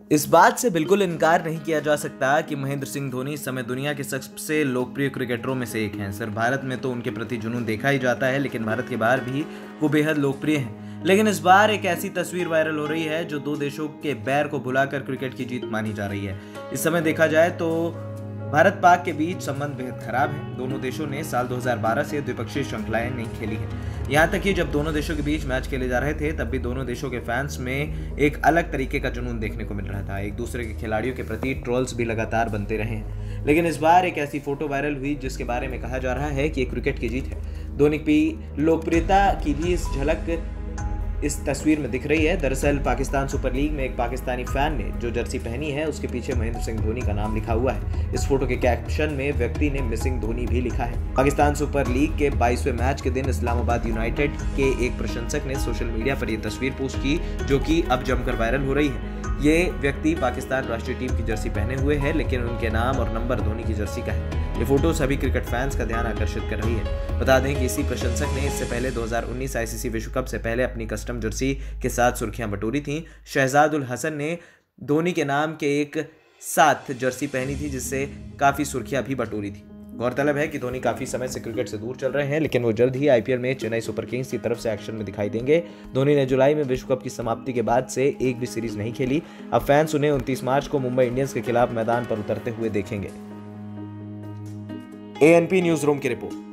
इस बात से बिल्कुल इनकार नहीं किया जा सकता कि महेंद्र सिंह धोनी इस समय दुनिया के सबसे लोकप्रिय क्रिकेटरों में से एक हैं। सिर्फ भारत में तो उनके प्रति जुनून देखा ही जाता है, लेकिन भारत के बाहर भी वो बेहद लोकप्रिय हैं। लेकिन इस बार एक ऐसी तस्वीर वायरल हो रही है जो दो देशों के बैर को भुलाकर क्रिकेट की जीत मानी जा रही है। इस समय देखा जाए तो भारत पाक के बीच संबंध बेहद खराब है। दोनों देशों ने साल 2012 से द्विपक्षीय श्रृंखलाएं नहीं खेली है। यहाँ तक कि जब दोनों देशों के बीच मैच खेले जा रहे थे तब भी दोनों देशों के फैंस में एक अलग तरीके का जुनून देखने को मिल रहा था। एक दूसरे के खिलाड़ियों के प्रति ट्रोल्स भी लगातार बनते रहे हैं। लेकिन इस बार एक ऐसी फोटो वायरल हुई जिसके बारे में कहा जा रहा है कि ये क्रिकेट की जीत है। धोनी की लोकप्रियता की भी इस झलक इस तस्वीर में दिख रही है। दरअसल पाकिस्तान सुपर लीग में एक पाकिस्तानी फैन ने जो जर्सी पहनी है उसके पीछे महेंद्र सिंह धोनी का नाम लिखा हुआ है। इस फोटो के कैप्शन में व्यक्ति ने मिसिंग धोनी भी लिखा है। पाकिस्तान सुपर लीग के 22वें मैच के दिन इस्लामाबाद यूनाइटेड के एक प्रशंसक ने सोशल मीडिया पर यह तस्वीर पोस्ट की, जो कि अब जमकर वायरल हो रही है। ये व्यक्ति पाकिस्तान राष्ट्रीय टीम की जर्सी पहने हुए है, लेकिन उनके नाम और नंबर धोनी की जर्सी का है। ये फोटो सभी क्रिकेट फैंस का ध्यान आकर्षित कर रही है। बता दें कि इसी प्रशंसक ने इससे पहले 2019 आईसीसी विश्व कप से पहले अपनी कस्टम जर्सी के साथ सुर्खियां बटोरी थीं। शहजाद उल हसन ने धोनी के नाम के एक साथ जर्सी पहनी थी, जिससे काफी सुर्खियां भी बटोरी थी। गौरतलब है कि धोनी काफी समय से क्रिकेट से दूर चल रहे हैं, लेकिन वो जल्द ही आईपीएल में चेन्नई सुपर किंग्स की तरफ से एक्शन में दिखाई देंगे। धोनी ने जुलाई में विश्व कप की समाप्ति के बाद से एक भी सीरीज नहीं खेली। अब फैंस उन्हें 29 मार्च को मुंबई इंडियंस के खिलाफ मैदान पर उतरते हुए देखेंगे। एएनपी न्यूज रूम की रिपोर्ट।